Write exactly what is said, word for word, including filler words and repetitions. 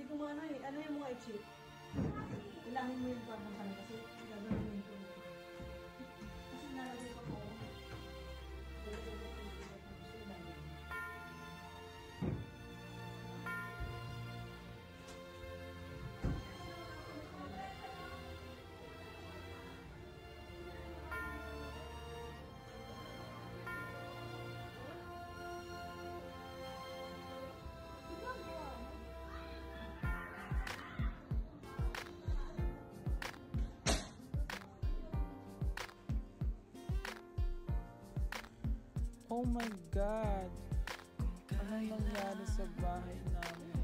gumana eh. Ano yung mga i-chip? Ilangin mo yung pagkakan kasi gagawin mo yung tuloy. Kasi nalagay ko ko. Oh my God! Anong nangyari sa bahay namin?